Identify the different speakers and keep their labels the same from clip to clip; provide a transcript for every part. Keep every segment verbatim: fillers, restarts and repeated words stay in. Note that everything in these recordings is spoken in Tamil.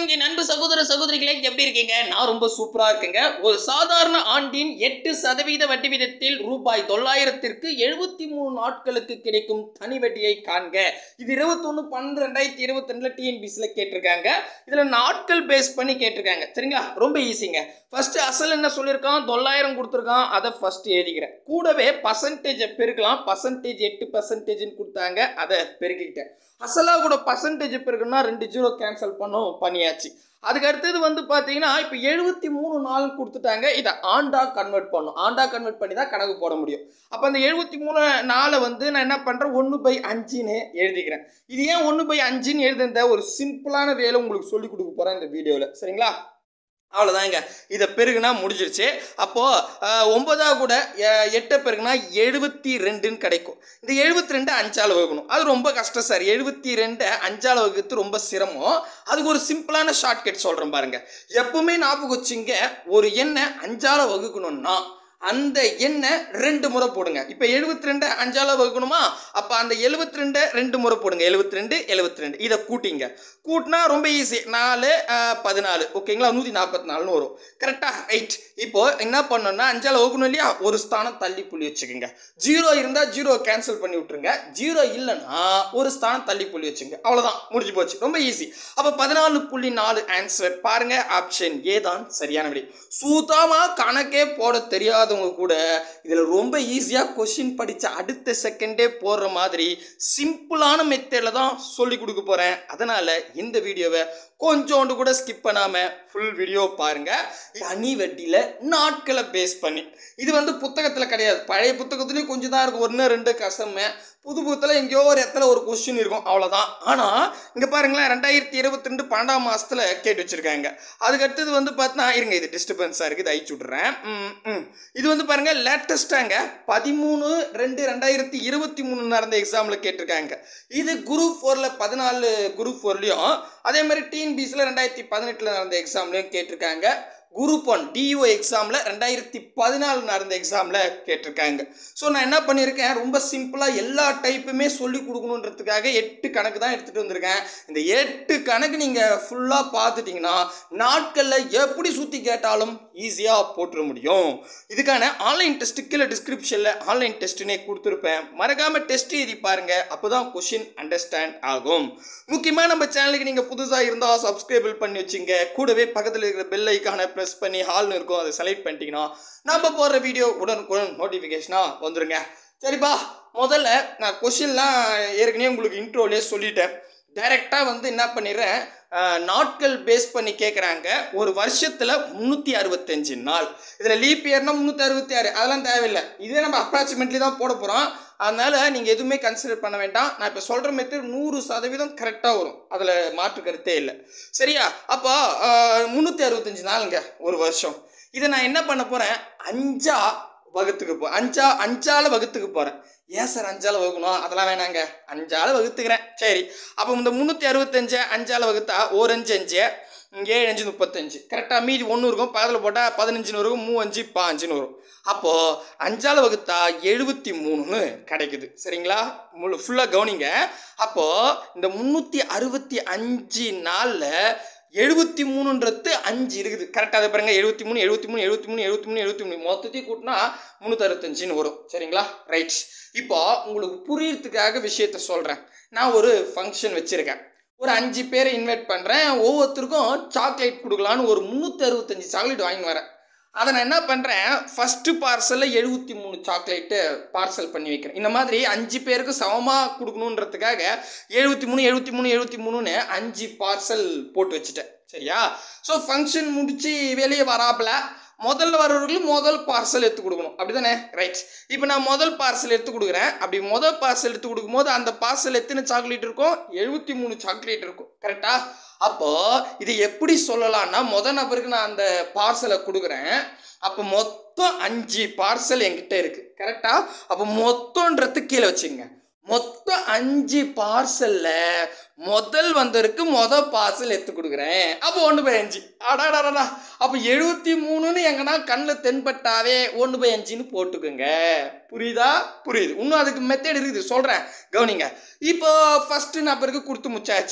Speaker 1: வணக்கம் என் அன்பு சகோதர சகோதரிகளே, எப்படி இருக்கீங்க? நான் ரொம்ப சூப்பரா இருக்கேங்க. ஒரு சாதாரண ஆண்டின் எட்டு சதவீத வட்டி விதத்தில் ரூபாய் தொள்ளாயிரத்திற்கு எழுபத்தி மூணு நாட்களுக்கு கிடைக்கும் தனி வட்டியை காண்க. இது இருபத்தி ஒன்று பன்னெண்டு ரெண்டாயிரத்தி இருபத்தி ரெண்டுல டிஎன்பிசில கேட்டிருக்காங்க. இதுல நாட்கள் பேஸ் பண்ணி கேட்டிருக்காங்க. சரிங்களா? ரொம்ப ஈஸிங்க. ஃபர்ஸ்ட் அசல் என்ன சொல்லியிருக்கான்? தொள்ளாயிரம் கொடுத்துருக்கான். அதை ஃபர்ஸ்ட் எழுதிக்கிறேன். கூடவே பர்சன்டேஜ் பெருக்கலாம். பர்சன்டேஜ் எட்டு பர்சன்டேஜ்னு கொடுத்தாங்க. அதை பெருக்கிக்கிட்டேன். அசலா கூட பர்சன்டேஜ் பெருக்குன்னா ரெண்டு ஜீரோ கேன்சல் பண்ணும் பண்ணியாச்சு. அதுக்கு அடுத்தது வந்து பார்த்தீங்கன்னா இப்போ எழுபத்தி மூணு நாள் கொடுத்துட்டாங்க. இதை ஆண்டா கன்வெர்ட் பண்ணும். ஆண்டா கன்வெர்ட் பண்ணி தான் கணக்கு போட முடியும். அப்போ அந்த எழுபத்தி மூணு நாளை வந்து நான் என்ன பண்ணுறேன்? ஒன்று பை அஞ்சுன்னு எழுதிக்கிறேன். இது ஏன் ஒன்று பை அஞ்சுன்னு எழுதுந்த ஒரு சிம்பிளான வேலை உங்களுக்கு சொல்லி கொடுக்க போகிறேன் இந்த வீடியோவில். சரிங்களா? அவ்வளோதாங்க. இதை பெருகுனா முடிஞ்சிருச்சு. அப்போது ஒன்பதா கூட எட்டை பெருகுனா எழுபத்தி ரெண்டுன்னு கிடைக்கும். இந்த எழுபத்தி ரெண்டு அஞ்சால் வகுக்கணும். அது ரொம்ப கஷ்டம் சார். எழுபத்தி ரெண்டு அஞ்சால் வகுத்து ரொம்ப சிரமம். அதுக்கு ஒரு சிம்பிளான ஷார்ட்கட் சொல்கிறேன் பாருங்க. எப்பவுமே ஞாபகம் வச்சுங்க, ஒரு எண்ணை அஞ்சால் வகுக்கணும்னா அந்த எண்ணை ரெண்டு முறை போடுங்க. இப்போ எழுபத்தி ரெண்டு அஞ்சால வகுக்கணுமா? அப்போ அந்த எழுபத்தி ரெண்டு ரெண்டு முறை போடுங்க. எழுபத்தி ரெண்டு எழுபத்தி ரெண்டு இதை கூட்டிங்க. கூட்டினா ரொம்ப ஈஸி. நாலு பதினாலு ஓகேங்களா? நூற்றி நாற்பத்தி நாலுன்னு வரும். கரெக்டாக? ரைட். இப்போ என்ன பண்ணணும்னா அஞ்சால வகுக்கணும் இல்லையா? ஒரு ஸ்தானம் தள்ளி புள்ளி வச்சுக்கோங்க. ஜீரோ இருந்தால் ஜீரோ கேன்சல் பண்ணி விட்டுருங்க. ஜீரோ இல்லைன்னா ஒரு ஸ்தானம் தள்ளி புள்ளி வச்சுங்க. அவ்வளோதான், முடிஞ்சு போச்சு. ரொம்ப ஈஸி. அப்போ பதினாலு புள்ளி நாலு ஆன்சர் பாருங்க. ஆப்ஷன் ஏ தான் சரியான விடை. சூதாமா கணக்கே போட தெரியாத கூட இதுல ரொம்ப ஈஸியா கொஸ்டின் படிச்ச அடுத்த செகண்டே போடுற மாதிரி சிம்பிளான மெத்தட்ல தான் சொல்லி கொடுக்க போறேன். அதனால இந்த வீடியோவை கொஞ்சோண்டு கூட ஸ்கிப் பண்ணாம ஃபுல் வீடியோ பாருங்க. தனி வட்டியில நாட்களை பேஸ் பண்ணி இது வந்து புத்தகத்துல கிடையாது. பழைய புத்தகத்துலயும் கொஞ்சம் தான் இருக்கும். ஒன்று ரெண்டு கசம புது புத்தகத்தில் எங்கேயோ ஒரு இடத்துல ஒரு கொஸ்டின் இருக்கும், அவ்வளோதான். ஆனால் இங்கே பாருங்களேன், ரெண்டாயிரத்தி இருபத்தி ரெண்டு பன்னெண்டாம் மாதத்தில் கேட்டு வச்சுருக்காங்க. அதுக்கு அடுத்தது வந்து பார்த்தீங்கன்னா இருங்க, இது டிஸ்டர்பன்ஸாக இருக்குது, அழிச்சு விட்றேன். ம் இது வந்து பாருங்கள் லேட்டஸ்ட்டாங்க பதிமூணு ரெண்டு ரெண்டாயிரத்தி இருபத்தி மூணு நடந்த எக்ஸாமில் கேட்டிருக்காங்க. இது குரூப் ஃபோரில் பதினாலு குரூப் ஃபோர்லேயும் அதே மாதிரி டிஎன்பிசியில் ரெண்டாயிரத்தி பதினெட்டில் நடந்த எக்ஸாம்லையும் கேட்டிருக்காங்க. குரூப் ஒன் டியூ எக்ஸாமில் ரெண்டாயிரத்தி பதினாலு நடந்த எக்ஸாமில் கேட்டிருக்காங்க. ஸோ நான் என்ன பண்ணியிருக்கேன், ரொம்ப சிம்பிளாக எல்லா டைப்புமே சொல்லி கொடுக்கணுன்றதுக்காக எட்டு கணக்கு தான் எடுத்துகிட்டு வந்திருக்கேன். இந்த எட்டு கணக்கு நீங்கள் ஃபுல்லாக பார்த்துட்டிங்கன்னா நாட்களில் எப்படி சுற்றி கேட்டாலும் ஈஸியாக போட்டுற முடியும். இதுக்கான ஆன்லைன் டெஸ்ட்டு கீழே டிஸ்கிரிப்ஷனில் ஆன்லைன் டெஸ்ட்டுனே கொடுத்துருப்பேன். மறக்காமல் டெஸ்ட் எழுதி பாருங்கள். அப்போ தான் கொஷின் அண்டர்ஸ்டாண்ட் ஆகும். முக்கியமாக நம்ம சேனலுக்கு நீங்கள் புதுசாக இருந்தால் சப்ஸ்கிரைபிள் பண்ணி வச்சுங்க. கூடவே பக்கத்தில் இருக்கிற பெல் ஐக்கானை ப்ரெஸ் பண்ணி ஹால்னு இருக்கும், அதை செலக்ட் பண்ணிட்டீங்கன்னா நம்ம போடுற வீடியோ உடனுக்குடன் நோட்டிஃபிகேஷனாக வந்துருங்க. சரிப்பா, முதல்ல நான் கொஷின்லாம் ஏற்கனவே உங்களுக்கு இன்ட்ரோலே சொல்லிட்டேன். டைரெக்டாக வந்து என்ன பண்ணிடுறேன், நாட்கள் பேஸ் பண்ணி கேட்குறாங்க. ஒரு வருஷத்தில் முந்நூற்றி அறுபத்தஞ்சு நாள். இதில் லீப் இயர்னா முந்நூற்றி அறுபத்தி ஆறு அதெல்லாம் தேவையில்லை. இதே நம்ம அப்ராக்சிமேட்லி தான் போட போகிறோம். அதனால் நீங்கள் எதுவுமே கன்சிடர் பண்ண வேண்டாம். நான் இப்போ சொல்கிற மெத்தட் நூறு சதவீதம் கரெக்டாக வரும், அதில் மாற்று கருத்தே இல்லை. சரியா? அப்போ முந்நூற்றி அறுபத்தஞ்சு நாளுங்க ஒரு வருஷம். இதை நான் என்ன பண்ண போகிறேன், அஞ்சா வகுத்துக்கு போ அஞ்சா அஞ்சால வகுத்துக்கு போகிறேன். ஏன் சார் அஞ்சால வகுக்கணும்? அதெல்லாம் வேணாங்க, அஞ்சால வகுத்துக்கிறேன். சரி, அப்போ இந்த முந்நூற்றி அறுபத்தஞ்சு அஞ்சால வகுத்தா ஒரு அஞ்சு அஞ்சு ஏழு அஞ்சு முப்பத்தஞ்சு கரெக்டாக. மீதி ஒன்று இருக்கும், பக்கத்தில் போட்டால் பதினஞ்சுன்னு வரும், மூ அஞ்சு பாஞ்சுன்னு வரும். அப்போது அஞ்சால வகுத்தா எழுபத்தி மூணுன்னு கிடைக்குது. சரிங்களா? முழு ஃபுல்லாக கவனிங்க. அப்போது இந்த முந்நூற்றி அறுபத்தி அஞ்சு நாளில் எழுபத்தி மூணுன்றது அஞ்சு இருக்குது. கரெக்டாக அதை பாருங்கள். எழுபத்தி மூணு எழுபத்தி மூணு எழுபத்தி மூணு எழுபத்தி மூணு எழுபத்தி மூணு மொத்தத்தையும் கூட்டினா முந்நூற்றி அறுபத்தஞ்சுன்னு வரும். சரிங்களா? ரைட். இப்போ உங்களுக்கு புரியறதுக்காக விஷயத்த சொல்கிறேன். நான் ஒரு ஃபங்க்ஷன் வச்சுருக்கேன். ஒரு அஞ்சு பேரை இன்வைட் பண்ணுறேன். ஒவ்வொருத்தருக்கும் சாக்லேட் கொடுக்கலான்னு ஒரு முந்நூற்றி அறுபத்தஞ்சு சாக்லேட் வாங்கி வரேன். அதை நான் என்ன பண்ணுறேன், ஃபஸ்ட்டு பார்சலில் எழுபத்தி மூணு சாக்லேட்டு பார்சல் பண்ணி வைக்கிறேன். இந்த மாதிரி அஞ்சு பேருக்கு சமமாக கொடுக்கணுன்றதுக்காக எழுபத்தி மூணு எழுபத்தி மூணு எழுபத்தி மூணுன்னு அஞ்சு பார்சல் போட்டு வச்சுட்டேன். சரியா? ஸோ ஃபங்க்ஷன் முடித்து வெளியே வராப்பில் முதல்ல வரவர்களுக்கு முதல் பார்சல் எடுத்து கொடுக்கணும், அப்படி தானே? ரைட். இப்போ நான் முதல் பார்சல் எடுத்து கொடுக்குறேன். அப்படி முதல் பார்சல் எடுத்து கொடுக்கும்போது அந்த பார்சல் எத்தனை சாக்லேட் இருக்கும்? எழுபத்தி மூணு சாக்லேட் இருக்கும். கரெக்டா? அப்போ இது எப்படி சொல்லலாம்னா, முதல் நபருக்கு நான் அந்த பார்சலை கொடுக்குறேன். அப்போ மொத்தம் அஞ்சு பார்சல் என்கிட்ட இருக்கு. கரெக்டா? அப்போ மொத்தம்ன்றது கீழே வச்சுங்க. மொத்தம் அஞ்சு பார்சல்ல முதல் வந்தருக்கு மொதல் பார்சல் எடுத்து கொடுக்குறேன். அப்போ ஒன்று பை அஞ்சு. அடாடாடா, அப்போ எழுபத்தி மூணுன்னு எங்கன்னா கண்ணில் தென்பட்டாவே ஒன்று பை அஞ்சுன்னு போட்டுக்கோங்க. புரியுதா? புரியுது. இன்னும் அதுக்கு மெத்தட் இருக்குது, சொல்கிறேன், கவனிங்க. இப்போ ஃபஸ்ட்டு நபருக்கு கொடுத்து முச்சாச்சு.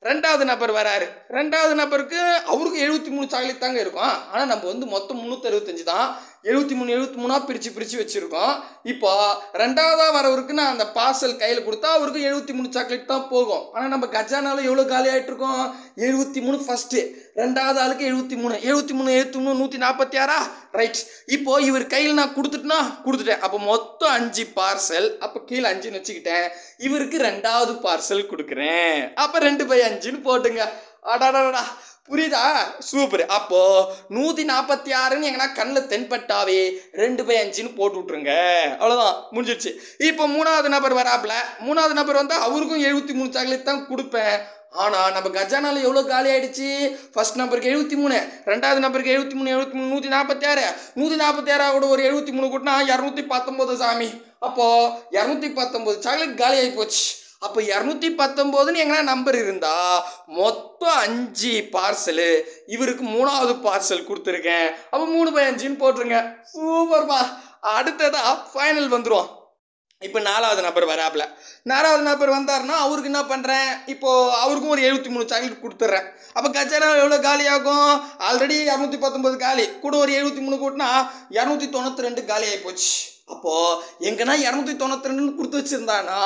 Speaker 1: ரெண்டாவது நபர் வராரு. ரெண்டாவது நபருக்கு அவருக்கு எழுபத்தி மூணு சாக்லேட் தாங்க இருக்கும். ஆனால் நம்ம வந்து மொத்தம் முந்நூற்றி அறுபத்தஞ்சு தான் எழுபத்தி மூணு எழுபத்தி மூணா பிரித்து பிரித்து வச்சுருக்கோம். இப்போ ரெண்டாவதாக வரவருக்கு நான் அந்த பார்சல் கையில் கொடுத்தா அவருக்கு எழுபத்தி மூணு சாக்லேட் தான் போகும். ஆனால் நம்ம கஜானாவில் எவ்வளோ காலி ஆகிட்டு இருக்கோம்? எழுபத்தி மூணு ஃபஸ்ட்டு, ரெண்டாவது ஆளுக்கு எழுபத்தி மூணு எழுபத்தி மூணு எழுபத்தி மூணு நூற்றி நாற்பத்தி ஆறா ரைட். இப்போ இவர் கையில் நான் கொடுத்துட்டுனா கொடுத்துட்டேன். அப்போ மொத்தம் அஞ்சு பார்சல். அப்போ கீழே அஞ்சுன்னு வச்சுக்கிட்டேன். இவருக்கு ரெண்டாவது பார்சல் கொடுக்குறேன். அப்போ ரெண்டு பை அஞ்சுன்னு போட்டுங்க. அடாடாடா, புரியுதா? சூப்பர். அப்போ நூற்றி நாற்பத்தி ஆறுன்னு எங்கன்னா கண்ணில் தென்பட்டாவே ரெண்டு பை அஞ்சுன்னு போட்டு விட்ருங்க. அவ்வளோதான், முடிஞ்சிடுச்சு. இப்போ மூணாவது நபர் வராப்புல. மூணாவது நபர் வந்தால் அவருக்கும் எழுபத்தி மூணு சாக்லேட் தான் கொடுப்பேன். ஆனால் நம்ம கஜானால எவ்வளோ காலி ஆகிடுச்சு? ஃபர்ஸ்ட் நம்பருக்கு எழுபத்தி மூணு, ரெண்டாவது நம்பருக்கு எழுபத்தி மூணு எழுபத்தி மூணு நூற்றி நாற்பத்தி ஆறு நூற்றி நாற்பத்தி ஆறா கூட ஒரு எழுபத்தி மூணு கூட்டினா இரநூத்தி பத்தொம்போது சாமி. அப்போது இரநூத்தி பத்தொம்போது சாக்லேட் காலி ஆகி போச்சு. அப்போ இரநூத்தி பத்தொம்போதுன்னு எங்கன்னா நம்பர் இருந்தால் மொத்தம் அஞ்சு பார்சலு, இவருக்கு மூணாவது பார்சல் கொடுத்துருக்கேன். அப்போ மூணு பை அஞ்சுன்னு போட்டுருங்க. சூப்பர்பா. அடுத்ததாக ஃபைனல் வந்துடும். இப்போ நாலாவது நபர் வராப்புல. நாலாவது நபர் வந்தார்னா அவருக்கு என்ன பண்ணுறேன்? இப்போது அவருக்கும் ஒரு எழுபத்தி மூணு சாக்லேட் கொடுத்துட்றேன். அப்போ கஜானா எவ்வளோ காலி ஆகும்? ஆல்ரெடி இரநூத்தி பத்தொம்போது காலி, கூட ஒரு எழுபத்தி மூணு கூட்டினா இரநூத்தி தொண்ணூற்றி ரெண்டு காலி ஆகி போச்சு. அப்போது எங்கன்னா இரநூத்தி தொண்ணூற்றி ரெண்டுன்னு கொடுத்து வச்சுருந்தானா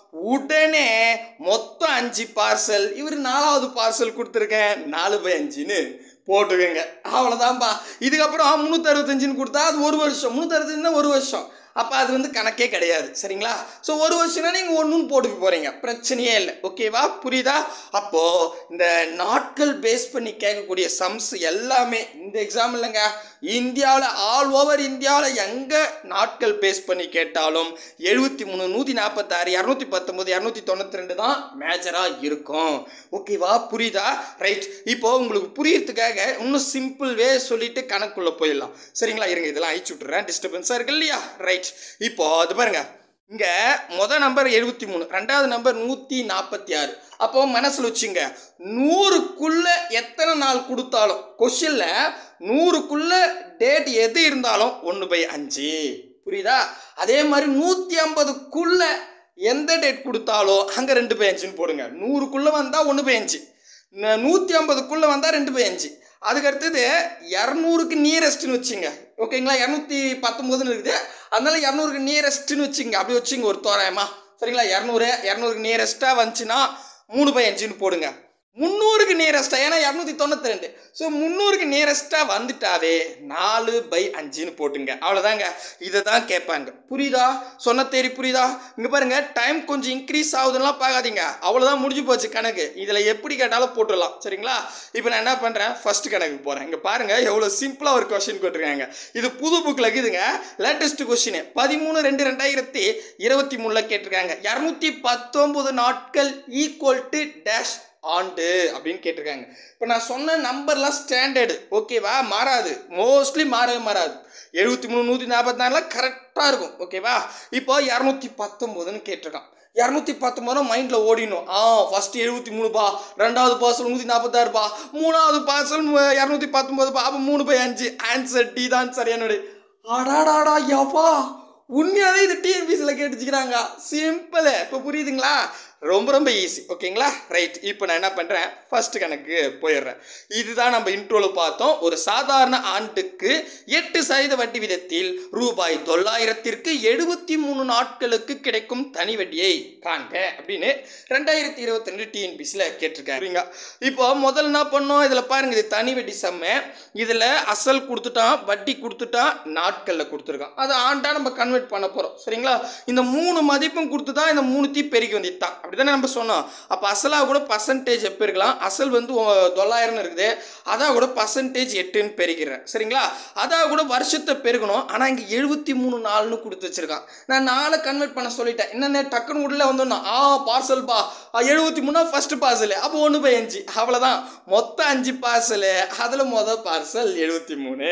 Speaker 1: உடனே மொத்தம் அஞ்சு பார்சல், இவர் நாலாவது பார்சல் கொடுத்துருக்கேன். நாலு பை அஞ்சுன்னு போட்டுக்கோங்க. அவ்வளோதான்ப்பா. இதுக்கப்புறம் முந்நூற்றி அறுபத்தஞ்சுன்னு கொடுத்தா அது ஒரு வருஷம். முந்நூற்றி அறுபத்தஞ்சுன்னா ஒரு வருஷம். அப்போ அது வந்து கணக்கே கிடையாது. சரிங்களா? ஸோ ஒரு வருஷம்னா நீங்கள் ஒன்றுன்னு போட்டுக்க போகிறீங்க, பிரச்சனையே இல்லை. ஓகேவா? புரியுதா? அப்போது இந்த நாட்கள் பேஸ் பண்ணி கேட்கக்கூடிய சம்ஸ் எல்லாமே இந்த எக்ஸாம் இல்லைங்க, இந்தியாவில் ஆல் ஓவர் இந்தியாவில் எங்கே நாட்கள் பேஸ் பண்ணி கேட்டாலும் எழுபத்தி மூணு நூற்றி நாற்பத்தாறு இரநூத்தி பத்தொம்போது இரநூத்தி தொண்ணூற்றி ரெண்டு தான் மேஜராக இருக்கும். ஓகேவா? புரியுதா? ரைட். இப்போது உங்களுக்கு புரியறதுக்காக இன்னும் சிம்பிள் வே சொல்லிட்டு கணக்குள்ளே போயிடலாம். சரிங்களா? இருங்க, இதெல்லாம் அழிச்சு விட்டுறேன், டிஸ்டர்பன்ஸாக இருக்கு இல்லையா? ரைட். இப்போ அது பாருங்க, இங்க முதல் நம்பர் எழுபத்தி மூணு, ரெண்டாவது நம்பர் நூற்றி நாற்பத்தி ஆறு. அப்போ மனசில் வச்சுங்க, நூறுக்குள்ள எத்தனை நாள் கொடுத்தாலும் கொஸ்டின்ல நூறுக்குள்ள டேட் எது இருந்தாலும் ஒன்று பை அஞ்சு. புரியுதா? அதே மாதிரி நூற்றி ஐம்பதுக்குள்ள எந்த டேட் கொடுத்தாலும் அங்கே ரெண்டு பை அஞ்சுன்னு போடுங்க. நூறுக்குள்ளே வந்தால் ஒன்று பை அஞ்சு, நூற்றி ஐம்பதுக்குள்ளே வந்தால் ரெண்டு பை அஞ்சு. அதுக்கு அடுத்தது இரநூறுக்கு நியரஸ்ட்னு வச்சுங்க. ஓகேங்களா? இரநூத்தி பத்தொம்போதுன்னு இருக்குது, அதனால இரநூறுக்கு நியரஸ்ட்னு வச்சுங்க. அப்படி வச்சுங்க ஒரு தோராயமா. சரிங்களா? இரநூறு இரநூறுக்கு நியரஸ்ட்டாக வந்துச்சுன்னா மூணு பை அஞ்சுன்னு போடுங்க. முந்நூறுக்கு நியரஸ்ட்டாக, ஏன்னா இரநூத்தி தொண்ணூற்றி ரெண்டு, ஸோ முந்நூறுக்கு நியரஸ்ட்டாக வந்துட்டாவே நாலு பை அஞ்சுன்னு போட்டுங்க. அவ்வளோதாங்க. இதை தான் கேட்பாங்க. புரியுதா? சொன்ன தேரி புரியுதா? இங்கே பாருங்க, டைம் கொஞ்சம் இன்க்ரீஸ் ஆகுதுன்னா பார்க்காதீங்க, அவ்வளோதான், முடிஞ்சு போச்சு கணக்கு. இதில் எப்படி கேட்டாலும் போட்டுடலாம். சரிங்களா? இப்போ நான் என்ன பண்ணுறேன், ஃபர்ஸ்ட் கணக்கு போகிறேன். இங்கே பாருங்கள் எவ்வளோ சிம்பிளாக ஒரு கொஸ்டின் போட்டிருக்காங்க. இது புது புக்கில் இருக்குதுங்க, லேட்டஸ்ட் கொஸ்டின். பதிமூணு ரெண்டு ரெண்டாயிரத்தி இருபத்தி மூணில் கேட்டிருக்காங்க. இரநூத்தி பத்தொம்பது நாட்கள் ஈக்குவல் டு டேஷ் ஆண்டு அப்படின்னு கேட்டிருக்காங்க. இப்போ நான் சொன்ன நம்பர்லாம் ஸ்டாண்டர்டு. ஓகேவா? மாறாது, மோஸ்ட்லி மாறவே மாறாது. எழுபத்தி மூணு நூற்றி நாற்பத்தி நாலுலாம் கரெக்டாக இருக்கும். ஓகேவா? இப்போ இரநூத்தி பத்தொம்போதுன்னு கேட்டிருக்கான். இரநூத்தி பத்தொம்போது மைண்டில் ஓடிணும். ஆ ஃபஸ்ட்டு எழுபத்தி மூணுப்பா, ரெண்டாவது பார்சல் நூற்றி நாற்பத்தாறுப்பா, மூணாவது பார்சல் இரநூத்தி பத்தொம்போதுப்பா. அப்போ மூணு பை அஞ்சு. ஆன்சர் டி தான் சரியானோடு. அடாடாடா யப்பா, உண்மையாவே இது டிஎன்பிசியில் கேட்டுச்சுக்கிறாங்க. சிம்பிள். இப்போ புரியுதுங்களா? ரொம்ப ரொம்ப ஈஸி. ஓகேங்களா? ரைட். இப்போ நான் என்ன பண்ணுறேன், ஃபர்ஸ்ட் கணக்கு போயிடுறேன். இதுதான் நம்ம இன்ட்ரோவில் பார்த்தோம். ஒரு சாதாரண ஆண்டுக்கு எட்டு சதவீத வட்டி விதத்தில் ரூபாய் தொள்ளாயிரத்திற்கு எழுபத்தி மூணு நாட்களுக்கு கிடைக்கும் தனி வட்டியை காண்க அப்படின்னு ரெண்டாயிரத்தி இருபத்தி ரெண்டு டிஎன்பிசியில் கேட்டிருக்காங்க. இப்போ முதல்ல என்ன பண்ணோம், இதில் பாருங்க, இது தனி வட்டி சம்மு. இதில் அசல் கொடுத்துட்டான், வட்டி கொடுத்துட்டான், நாட்களில் கொடுத்துருக்கான். அதை ஆண்டா நம்ம கன்வெர்ட் பண்ண போகிறோம். சரிங்களா? இந்த மூணு மதிப்பும் கொடுத்து தான் இந்த மூணுத்தையும் பெருக்கி வந்துட்டான். அப்படிதானே நம்ம சொன்னோம். அப்போ அசலாக கூட பர்சன்டேஜ் எப்போ இருக்கலாம், அசல் வந்து தொள்ளாயிரம்னு இருக்குது, அதாக கூட பர்சன்டேஜ் எட்டுன்னு பெருக்கிறேன். சரிங்களா? அதாக கூட வருஷத்தை பெருக்கணும். ஆனால் இங்கே எழுபத்தி மூணு நாள்னு கொடுத்து வச்சிருக்கான். நான் நாளை கன்வெர்ட் பண்ண சொல்லிட்டேன். என்னென்ன டக்குன்னு உள்ள வந்தோம்னா ஆ பார்சல் பா எழுபத்தி மூணா ஃபர்ஸ்ட் பார்சல், அப்போ ஒன்று பை அஞ்சு. அவ்வளோதான், மொத்தம் அஞ்சு பார்சலு, அதில் மொதல் பார்சல் எழுபத்தி மூணு.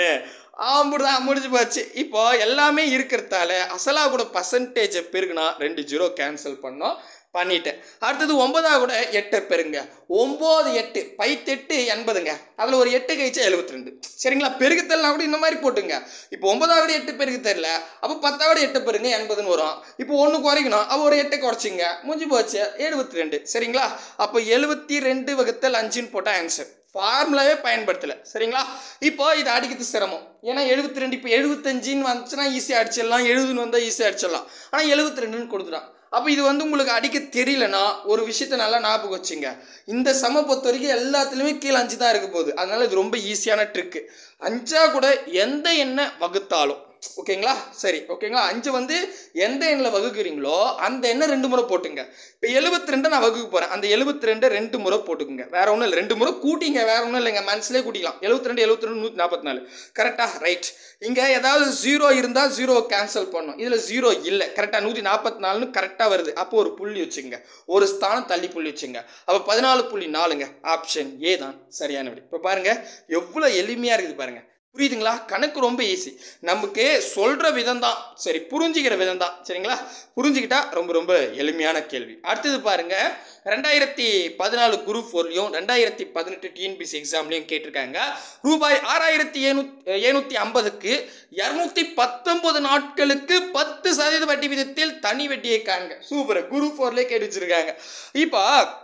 Speaker 1: அப்படிதான் முடிஞ்சு போச்சு. இப்போ எல்லாமே இருக்கிறதால அசலா கூட பர்சன்டேஜை பெருகுனா ரெண்டு ஜீரோ கேன்சல் பண்ணோம், பண்ணிட்டேன். அடுத்தது ஒன்பதா கூட எட்டை பெருங்க. ஒன்பது எட்டு பைத்தெட்டு எண்பதுங்க. அதில் ஒரு எட்டு கழிச்சா எழுபத்தி ரெண்டு. சரிங்களா? பெருகு தெரியலாம் கூட இந்த மாதிரி போட்டுங்க. இப்போ ஒன்பதாவது எட்டு பெருகு தெரியல, அப்போ பத்தாவது எட்டு பெருங்க எண்பதுன்னு வரும். இப்போ ஒன்று குறைக்கணும், அப்போ ஒரு எட்டை குறைச்சிங்க, முடிஞ்சு போச்சு எழுபத்தி ரெண்டு. சரிங்களா? அப்போ எழுபத்தி ரெண்டு வகுத்தல் அஞ்சுன்னு போட்டால் ஆன்சர். ஃபார்முலாவே பயன்படுத்தலை. சரிங்களா? இப்போ இதை அடிக்கிறது சிரமம். ஏன்னா எழுபத்தி ரெண்டு இப்போ எழுபத்தஞ்சின்னு வந்துச்சுன்னா ஈஸியாக அடிச்சிடலாம், எழுபதுன்னு வந்தால் ஈஸியாக அடிச்சிடலாம். ஆனால் எழுபத்தி ரெண்டுன்னு கொடுத்துட்டான். அப்போ இது வந்து உங்களுக்கு அடிக்க தெரியலனா ஒரு விஷயத்த நல்லா ஞாபகம் வச்சுங்க. இந்த சம பொறுத்த வரைக்கும் எல்லாத்துலேயுமே கீழே அஞ்சு தான் இருக்க போகுது. அதனால இது ரொம்ப ஈஸியான ட்ரிக்கு. அஞ்சா கூட எந்த எண்ணை வகுத்தாலும் ஓகேங்களா? சரி ஓகேங்களா? அஞ்சு வந்து எந்த எண்ணில் வகுக்கிறீங்களோ அந்த எண்ணெய் ரெண்டு முறை போட்டுங்க. இப்போ எழுபத்தி ரெண்டு நான் வகுக்க போகிறேன், அந்த எழுபத்தி ரெண்டு ரெண்டு முறை போட்டுக்குங்க. வேற ஒன்றும் இல்லை, ரெண்டு முறை கூட்டிங்க, வேற ஒன்றும் இல்லைங்க, மனசுலேயே கூட்டிக்கலாம். எழுபத்தி ரெண்டு எழுபத்தி ரெண்டு நூற்றி நாற்பத்தி நாலு கரெக்டாக? ரைட். இங்கே ஏதாவது ஜீரோ இருந்தால் ஜீரோ கேன்சல் பண்ணும். இதில் ஜீரோ இல்லை, கரெக்டாக நூற்றி நாற்பத்தி நாலுன்னு கரெக்டாக வருது. அப்போ ஒரு புள்ளி வச்சுங்க, ஒரு ஸ்தானம் தள்ளி புள்ளி வச்சுங்க. அப்போ பதினாலு புள்ளி நாலுங்க. ஆப்ஷன் ஏ தான் சரியான விடை. இப்போ பாருங்க எவ்வளோ எளிமையாக இருக்குது பாருங்க. புரியுதுங்களா? கணக்கு ரொம்ப ஈஸி. நமக்கு சொல்கிற விதம் தான் சரி, புரிஞ்சுக்கிற விதம் தான். சரிங்களா? புரிஞ்சுக்கிட்டா ரொம்ப ரொம்ப எளிமையான கேள்வி. அடுத்தது பாருங்க, ரெண்டாயிரத்தி பதினாலு குரூப் ஃபோர்லையும் ரெண்டாயிரத்தி பதினெட்டு டிஎன்பிசி எக்ஸாம்லையும் கேட்டிருக்காங்க. ரூபாய் ஆறாயிரத்தி எழுநூத்தி எழுநூத்தி ஐம்பதுக்கு இரநூத்தி பத்தொன்பது நாட்களுக்கு பத்து சதவீத வட்டி விதத்தில் தனி வட்டியை காண்க. சூப்பர், குரூப் ஃபோர்லேயே கேட்டு வச்சிருக்காங்க. இப்போ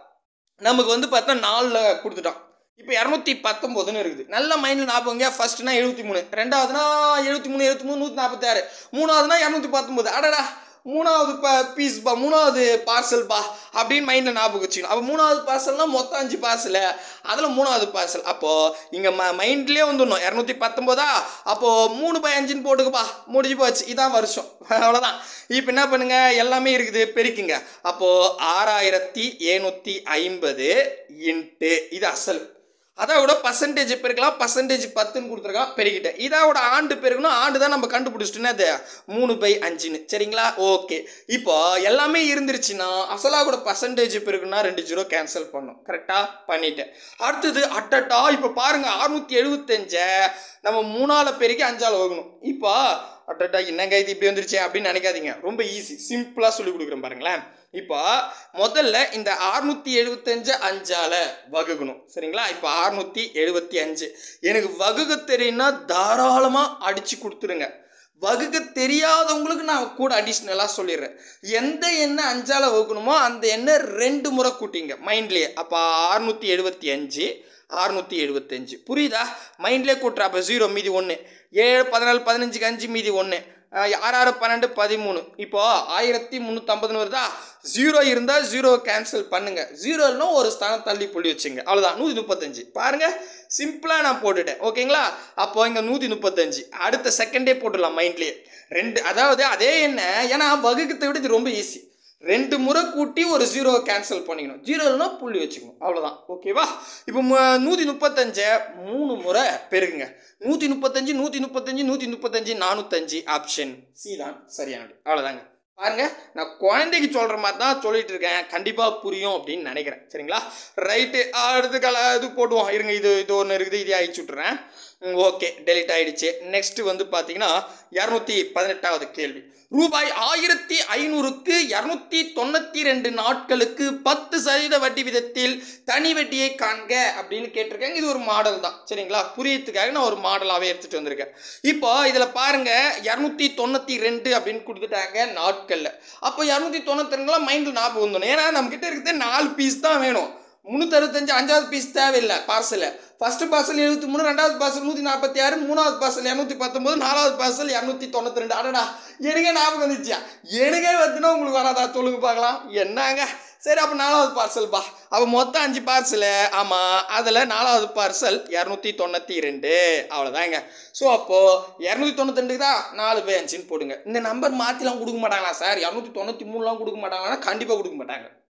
Speaker 1: நமக்கு வந்து பார்த்தா நாலில் கொடுத்துட்டான். இப்போ இரநூத்தி பத்தொம்போதுன்னு இருக்குது. நல்ல மைண்டில் ஞாபகங்க. ஃபர்ஸ்ட்னா எழுபத்தி மூணு, ரெண்டாவதுனா எழுபத்தி மூணு எழுபத்தி மூணு நூற்றி நாற்பத்தி ஆறு, மூணாவதுனா இரநூத்தி பத்தொம்போது. அடடா மூணாவது ப பீஸ் பா, மூணாவது பார்சல் பா அப்படின்னு மைண்டில் ஞாபகம் வச்சுக்கணும். அப்போ மூணாவது பார்சல்னால் மொத்தம் அஞ்சு பார்சல், அதில் மூணாவது பார்சல். அப்போது இங்கே ம மைண்ட்லேயே வந்துடணும் இரநூத்தி பத்தொம்போதா, அப்போது மூணு பை அஞ்சுன்னு போட்டுக்குப்பா, முடிஞ்சு போச்சு. இதான் வருஷம், அவ்வளோதான். இப்போ என்ன பண்ணுங்க, எல்லாமே இருக்குது, பெருக்குங்க. அப்போது ஆறாயிரத்தி எழுநூற்றி ஐம்பது இன்ட்டு இது அசல். அதோட பர்சன்டேஜ் பெருக்கலாம், பர்சன்டேஜ் பத்துன்னு கொடுத்துருக்கான், பெருக்கிட்டேன். இதோட ஆண்டு பெருக்கணும், ஆண்டு தான் நம்ம கண்டுபிடிச்சிட்டோன்னா அது மூணு பை அஞ்சுன்னு. சரிங்களா? ஓகே. இப்போ எல்லாமே இருந்துருச்சுன்னா அசலா கூட பர்சன்டேஜ் பெருக்குன்னா ரெண்டு ஜீரோ கேன்சல் பண்ணும். கரெக்டாக பண்ணிட்டேன். அடுத்தது அட்டட்டா இப்போ பாருங்க, அறுநூத்தி எழுபத்தஞ்சை நம்ம மூணால பெருக்கி அஞ்சால் வகுக்கணும். இப்போ அட்டட்டா என்னங்க இது இப்படி வந்துருச்சு அப்படின்னு நினைக்காதீங்க, ரொம்ப ஈஸி, சிம்பிளாக சொல்லி கொடுக்குறேன் பாருங்களேன். இப்போ முதல்ல இந்த அறுநூத்தி எழுபத்தஞ்சு அஞ்சால வகுக்கணும். சரிங்களா? இப்போ அறுநூத்தி எழுபத்தி அஞ்சு எனக்கு வகுக்க தெரியும்னா தாராளமாக அடிச்சு கொடுத்துருங்க. வகுக்க தெரியாதவங்களுக்கு நான் கூட அடிஷ்னலாக சொல்லிடுறேன். எந்த எண்ணெய் அஞ்சால வகுக்கணுமோ அந்த எண்ணெய் ரெண்டு முறை கூட்டிங்க மைண்ட்லேயே. அப்போ அறுநூத்தி எழுபத்தி அஞ்சு அறுநூத்தி எழுபத்தஞ்சு புரியுதா? மைண்ட்லேயே கூட்டுற. அப்போ ஜீரோ மீதி ஒன்று, ஏழு பதினாலு பதினஞ்சுக்கு அஞ்சு மீதி ஒன்று, ஆறு ஆறு பன்னெண்டு பதிமூணு. இப்போ ஆயிரத்தி முந்நூற்றி ஐம்பதுன்னு வருதா? ஜீரோ இருந்தால் ஜீரோ கேன்சல் பண்ணுங்க, ஜீரோ இல்லைன்னா ஒரு ஸ்தானம் தள்ளி புள்ளி வச்சுங்க, அவ்வளோதான். நூற்றி முப்பத்தஞ்சு பாருங்க, சிம்பிளாக நான் போட்டுட்டேன். ஓகேங்களா? அப்போ இங்கே நூற்றி முப்பத்தஞ்சு அடுத்த செகண்டே போட்டுடலாம் மைண்ட்லேயே. ரெண்டு அதாவது அதே என்ன, ஏன்னா வகுக்கத்தை விட இது ரொம்ப ஈஸி. ரெண்டு முறை கூட்டி ஒரு ஜீரோ கேன்சல் பண்ணிக்கணும், ஜீரோ இல்லைன்னா புள்ளி வச்சுக்கணும், அவ்வளோதான். ஓகேவா? இப்போ நூற்றி முப்பத்தஞ்சை மூணு முறை பெருக்குங்க. நூற்றி முப்பத்தஞ்சு நூற்றி முப்பத்தஞ்சு நூற்றி முப்பத்தஞ்சு நானூற்றஞ்சு. ஆப்ஷன் சி தான் சரியானது. அவ்வளோதாங்க. பாருங்க, நான் குழந்தைக்கு சொல்கிற மாதிரி தான் சொல்லிட்டு இருக்கேன், கண்டிப்பாக புரியும் அப்படின்னு நினைக்கிறேன். சரிங்களா? ரைட்டு. அடுத்து கல இது போடுவோம் இருங்க. இது இது ஒன்று இருக்குது, இதே அழிச்சு விட்றேன். ஓகே, டெலிட் ஆகிடுச்சு. நெக்ஸ்ட்டு வந்து பார்த்தீங்கன்னா இரநூத்தி பதினெட்டாவது கேள்வி. ரூபாய் ஆயிரத்தி ஐநூறுக்கு இரநூத்தி தொண்ணூற்றி ரெண்டு நாட்களுக்கு பத்து சதவீத வட்டி விதத்தில் தனி வட்டியை காண்க அப்படின்னு கேட்டிருக்காங்க. இது ஒரு மாடல் தான். சரிங்களா? புரியறதுக்காக நான் ஒரு மாடலாகவே எடுத்துகிட்டு வந்திருக்கேன். இப்போ இதில் பாருங்க, இரநூத்தி தொண்ணூற்றி ரெண்டு அப்படின்னு கொடுத்துட்டாங்க நாட்களில். அப்போ இரநூத்தி தொண்ணூற்றி ரெண்டுலாம் மைண்டில் ஞாபகம் வந்துடும். ஏன்னா நம்மக்கிட்ட இருக்கிறது நாலு பீஸ் தான் வேணும். முந்நூற்றி அறுபத்தஞ்சு அஞ்சாவது பீஸ் தேவையில்லை பார்சல். ஃபர்ஸ்ட் பார்சல் எழுபத்தி மூணு, ரெண்டாவது பார்சல் நூற்றி நாற்பத்தி ஆறு, மூணாவது பார்சல் இரநூத்தி பத்தொம்போது, நாலாவது பார்சல் இரநூத்தி தொண்ணூற்றி ரெண்டு. அடடா, எனக்கே ஞாபகம் வந்துச்சியா? எனக்கே வந்துன்னா உங்களுக்கு வராதா? சொல்லுங்க பார்க்கலாம். என்னங்க? சரி, அப்போ நாலாவது பார்சல் பா. அப்போ மொத்தம் அஞ்சு பார்சலு. ஆமாம், அதில் நாலாவது பார்சல் இரநூத்தி தொண்ணூற்றி ரெண்டு. அவ்வளோதாங்க. ஸோ அப்போது இரநூத்தி தொண்ணூற்றி ரெண்டுக்கு தான் நாலு பை அஞ்சுன்னு போடுங்க. இந்த நம்பர் மாற்றிலாம் கொடுக்க மாட்டாங்களா சார்? இரநூத்தி தொண்ணூற்றி மூணுலாம் கொடுக்க மாட்டாங்கன்னா கண்டிப்பாக கொடுக்க மாட்டாங்க.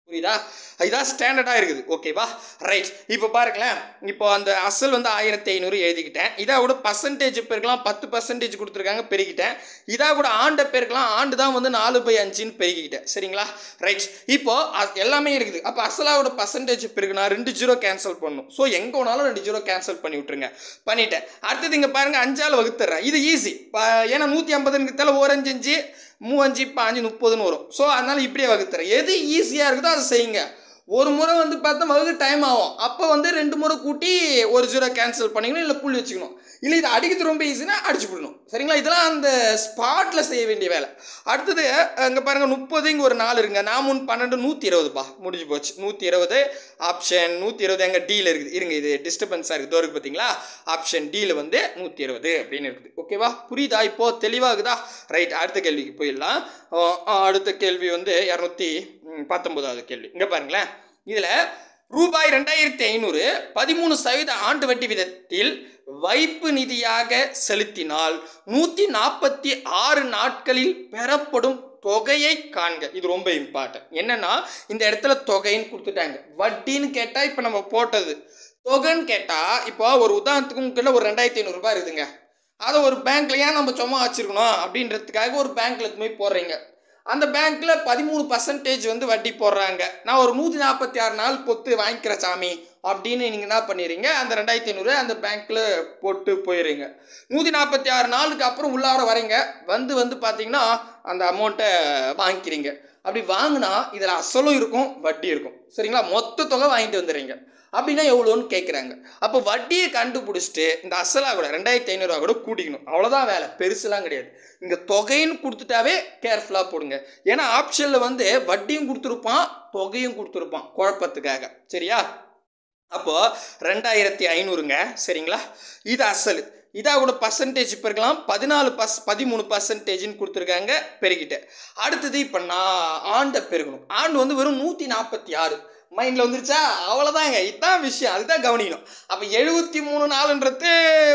Speaker 1: புரியுதா? இதுதான் ஸ்டாண்டர்டாக இருக்குது. ஓகேவா? ரைட். இப்போ பாருங்களேன், இப்போ அந்த அசல் வந்து ஆயிரத்தி ஐநூறு எழுதிக்கிட்டேன். இதாக கூட பர்சன்டேஜ் பெருக்கலாம், பத்து பர்சன்டேஜ் கொடுத்துருக்காங்க, பெருக்கிட்டேன். இதாக கூட ஆண்டை பெருக்கலாம், ஆண்டு தான் வந்து நாலு பை அஞ்சுன்னு பெருக்கிக்கிட்டேன். சரிங்களா? ரைட். இப்போ எல்லாமே இருக்குது. அப்போ அசலாவோட பர்சன்டேஜ் பெருக்குனா ரெண்டு ஜீரோ கேன்சல் பண்ணணும். ஸோ எங்கே வேணாலும் ரெண்டு ஜீரோ கேன்சல் பண்ணி விட்டுருங்க. பண்ணிட்டேன். அடுத்தது இங்கே பாருங்கள், அஞ்சால் வகுத்துறேன். இது ஈஸி. ஏன்னா நூற்றி ஐம்பதுன்னு தலை ஒரு அஞ்சு அஞ்சு மூவஞ்சு பாஞ்சு முப்பதுன்னு வரும். ஸோ அதனால் இப்படியே வகுத்துறேன். எது ஈஸியாக இருக்குதோ அதை செய்யுங்க. ஒரு முறை வந்து பார்த்தா வகுக்க டைம் ஆகும். அப்போ வந்து ரெண்டு முறை கூட்டி ஒரு ஜீரோ கேன்சல் பண்ணிக்கணும், இல்லை புள்ளி வச்சுக்கணும். இல்லை இது அடிக்கிறது ரொம்ப ஈஸினா அடிச்சு விடணும். சரிங்களா? இதெல்லாம் அந்த ஸ்பாட்டில் செய்ய வேண்டிய வேலை. அடுத்தது அங்கே பாருங்கள், முப்பது இங்கே ஒரு நாலு இருங்க. நான் மூணு பன்னெண்டு நூற்றி இருபதுப்பா முடிஞ்சு போச்சு. நூற்றி இருபது ஆப்ஷன் நூற்றி இருபது எங்கள் டீயில் இருக்குது. இருங்க, இது டிஸ்டர்பன்ஸாக இருக்குது. தோருக்கு பார்த்தீங்களா? ஆப்ஷன் டீயில் வந்து நூற்றி இருபது அப்படின்னு இருக்குது. ஓகேவா? புரியுதா? இப்போது தெளிவாகுதா? ரைட். அடுத்த கேள்விக்கு போயிடலாம். அடுத்த கேள்வி வந்து இரநூத்தி பத்தொன்பதாவது கேள்வி. இங்கே பாருங்களேன், இதில் ரூபாய் ரெண்டாயிரத்தி ஐநூறு பதிமூணு சதவீத ஆண்டு வட்டி விதத்தில் வைப்பு நிதியாக செலுத்தினால் நூற்றி நாற்பத்தி ஆறு நாட்களில் பெறப்படும் தொகையை காண்க. இது ரொம்ப இம்பார்ட்டன்ட். என்னன்னா, இந்த இடத்துல தொகைன்னு கொடுத்துட்டாங்க. வட்டின்னு கேட்டால் இப்போ நம்ம போட்டது, தொகைன்னு கேட்டால் இப்போ ஒரு உதாரணத்துக்கு உங்ககிட்ட ஒரு ரெண்டாயிரத்தி ஐநூறு ரூபாய் இருக்குதுங்க. அதை ஒரு பேங்க்ல ஏன் நம்ம சும்மா வச்சிருக்கணும் அப்படின்றதுக்காக ஒரு பேங்க்ல எடுத்து போய் போடுறீங்க. அந்த பேங்க்கில் பதிமூணு பர்சன்டேஜ் வந்து வட்டி போடுறாங்க. நான் ஒரு நூற்றி நாற்பத்தி ஆறு நாள் பொத்து வாங்கிக்கிற சாமி அப்படின்னு நீங்கள் என்ன பண்ணிடுறீங்க, அந்த ரெண்டாயிரத்தி ஐநூறு அந்த பேங்க்கில் போட்டு போயிடுறீங்க. நூற்றி நாற்பத்தி ஆறு நாளுக்கு அப்புறம் உள்ளார வரீங்க, வந்து வந்து பார்த்தீங்கன்னா அந்த அமௌண்ட்டை வாங்கிக்கிறீங்க. அப்படி வாங்கினா இதில் அசலும் இருக்கும், வட்டி இருக்கும். சரிங்களா? மொத்த தொகை வாங்கிட்டு வந்துடுறீங்க. அப்படின்னா எவ்வளோன்னு கேட்குறாங்க. அப்போ வட்டியை கண்டுபிடிச்சிட்டு இந்த அசலாக கூட ரெண்டாயிரத்தி ஐநூறுரூவா கூட கூட்டிக்கணும். அவ்வளோதான் வேலை, பெருசுலாம் கிடையாது. இங்கே தொகைன்னு கொடுத்துட்டாவே கேர்ஃபுல்லாக போடுங்க. ஏன்னா ஆப்ஷனில் வந்து வட்டியும் கொடுத்துருப்பான், தொகையும் கொடுத்துருப்பான் குழப்பத்துக்காக. சரியா? அப்போது ரெண்டாயிரத்தி ஐநூறுங்க. சரிங்களா? இது அசல். இதாக கூட பர்சன்டேஜ் பெருக்கலாம், பதினாலு பர்ஸ் பதிமூணு பர்சன்டேஜ்னு கொடுத்துருக்காங்க, பெருகிட்டேன். அடுத்தது இப்போ நான் ஆண்டை பெருகணும். ஆண்டு வந்து வெறும் நூற்றி நாற்பத்தி ஆறு மைண்டில் வந்துருச்சா? அவ்வளோதாங்க. இதுதான் விஷயம், அதுதான் கவனிக்கணும். அப்போ எழுபத்தி மூணு நாலுன்றது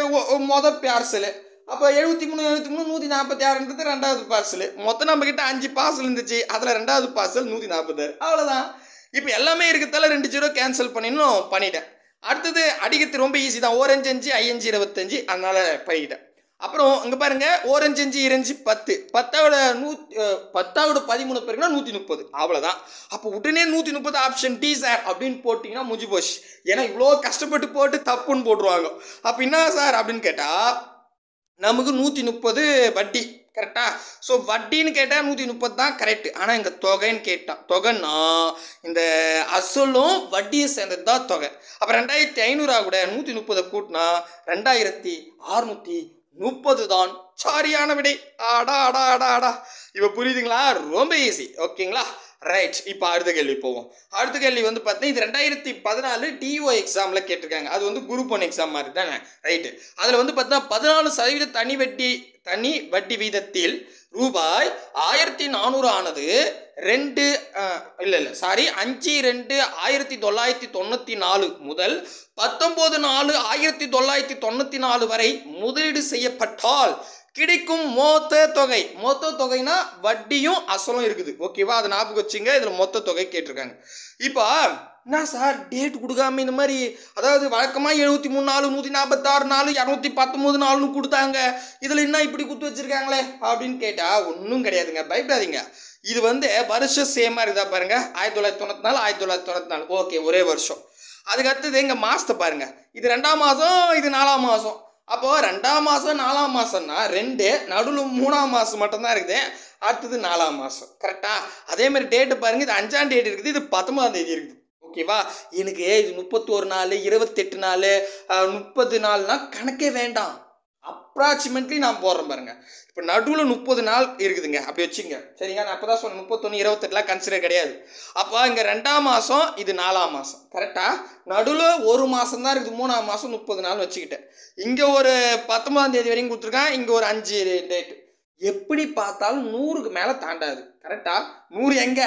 Speaker 1: மொதல் பார்சலு. அப்போ எழுபத்தி மூணு எழுபத்தி மூணு நூற்றி நாற்பத்தி ஆறுன்றது ரெண்டாவது பார்சலு. மொத்தம் நம்மக்கிட்ட அஞ்சு பார்சல் இருந்துச்சு, அதில் ரெண்டாவது பார்சல் நூற்றி நாற்பத்தாறு. அவ்வளோதான். இப்போ எல்லாமே இருக்கிறதால ரெண்டு ஜீரோ கேன்சல் பண்ணிடணும், பண்ணிட்டேன். அடுத்தது அடிக்கிறது ரொம்ப ஈஸி தான். ஓரஞ்சு அஞ்சு ஐயஞ்சு இருபத்தஞ்சு, அதனால் பண்ணிக்கிட்டேன். அப்புறம் இங்கே பாருங்கள், ஓரஞ்சு அஞ்சு இரஞ்சு பத்து, பத்தாவோட நூற்றி பத்தாவோட பதிமூணு பேருக்குன்னா நூற்றி முப்பது. அவ்வளோதான். அப்போ உடனே நூற்றி முப்பது ஆப்ஷன் டி சார் அப்படின்னு போட்டிங்கன்னா முடிஞ்சு போச்சு. ஏன்னா இவ்வளோ கஷ்டப்பட்டு போட்டு தப்புன்னு போட்டுருவாங்க. அப்போ என்ன சார் அப்படின்னு கேட்டால், நமக்கு நூற்றி முப்பது வட்டி கரெக்டா? ஸோ வட்டின்னு கேட்டால் நூற்றி முப்பது தான் கரெக்டு. ஆனால் இங்கே தொகைன்னு கேட்டான். தொகைன்னா இந்த அசலும் வட்டியும் சேர்ந்தது தான் தொகை. அப்போ ரெண்டாயிரத்தி ஐநூறுரூவா கூட நூற்றி முப்பதை கூட்டினா ரெண்டாயிரத்தி அறுநூற்றி முப்பது தான் சரியான விடை. ஆடா ஆடா ஆடா ஆடா. இப்போ புரியுதுங்களா? ரொம்ப ஈஸி. ஓகேங்களா? ரைட். இப்போ அடுத்த கேள்வி போவோம். அடுத்த கேள்வி வந்து பார்த்தீங்கன்னா, இது ரெண்டாயிரத்தி பதினாலு டிஓ எக்ஸாமில் கேட்டிருக்காங்க. அது வந்து குரூப் ஒன் எக்ஸாம் மாதிரி தானே? ரைட்டு. அதில் வந்து பார்த்தீங்கன்னா பதினாலு சதவீத தனி வட்டி தனி வட்டி வீதத்தில் ரூபாய் ஆயிரத்தி நானூறு ஆனது ரெண்டு இல்லை இல்லை சாரி அஞ்சு ரெண்டு ஆயிரத்தி தொள்ளாயிரத்தி தொண்ணூற்றி நாலு முதல் பத்தொம்போது நாலு ஆயிரத்தி தொள்ளாயிரத்தி தொண்ணூற்றி நாலு வரை முதலீடு செய்யப்பட்டால் கிடைக்கும் மொத்த தொகை. மொத்த தொகைனா வட்டியும் அசலும் இருக்குது. ஓகேவா? அதை ஞாபகம் வச்சுங்க. இதில் மொத்த தொகை கேட்டிருக்காங்க. இப்போ என்ன சார் டேட் கொடுக்காம இந்த மாதிரி, அதாவது வழக்கமாக எழுபத்தி மூணு நாலு நூற்றி நாற்பத்தாறு நாலு இரநூத்தி பத்தொம்போது நாலுன்னு கொடுத்தாங்க, இதில் என்ன இப்படி கொடுத்து வச்சுருக்காங்களே அப்படின்னு கேட்டால் ஒன்றும் கிடையாதுங்க, பயப்படாதீங்க. இது வந்து வருஷம் சேமாக இருக்குதா பாருங்கள். ஆயிரத்தி தொள்ளாயிரத்தி தொண்ணூற்றி நாலு ஆயிரத்தி தொள்ளாயிரத்தி தொண்ணூற்றி நாலு ஓகே, ஒரே வருஷம். அதுக்கு அடுத்தது எங்கள் மாதத்தை பாருங்கள். இது ரெண்டாம் மாதம், இது நாலாம் மாதம். அப்போது ரெண்டாம் மாதம் நாலாம் மாதம்னா ரெண்டு, நடுவில் மூணாம் மாதம் மட்டும்தான் இருக்குது. அடுத்தது நாலாம் மாதம். கரெக்டாக? அதேமாதிரி டேட்டு பாருங்கள். இது அஞ்சாம் டேட் இருக்குது, இது பத்தொன்பதாம் தேதி இருக்குது. ஓகேவா? எனக்கு இது முப்பத்தோரு நாள் இருபத்தெட்டு நாள் முப்பது நாள்னா கணக்கே வேண்டாம். அப்ராக்சிமேட்லி நான் போடுறேன் பாருங்கள். இப்போ நடுவில் முப்பது நாள் இருக்குதுங்க, அப்படி வச்சுங்க. சரிங்க? நான் அப்போ தான் சொன்னேன் முப்பத்தொன்று இருபத்தெட்டுலாம் கன்சிடர் கிடையாது. அப்போ இங்கே ரெண்டாம் மாதம், இது நாலாம் மாதம். கரெக்டாக? நடுவில் ஒரு மாதம் தான் இருக்குது, மூணாம் மாதம் முப்பது நாள் வச்சுக்கிட்டேன். இங்கே ஒரு பத்தொன்பதாம் தேதி வரைக்கும் கொடுத்துருக்கேன், இங்கே ஒரு அஞ்சு டேட்டு. எப்படி பார்த்தாலும் நூறுக்கு மேலே தாண்டாது. கரெக்டாக? நூறு எங்கே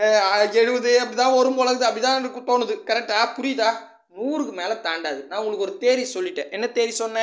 Speaker 1: எழுபது அப்படிதான் வரும் போலகுது, அப்படிதான் எனக்கு தோணுது. கரெக்டாக? புரியுதா? நூறுக்கு மேலே தாண்டாது. நான் உங்களுக்கு ஒரு தேரி சொல்லிட்டேன். என்ன தேரி சொன்னேன்?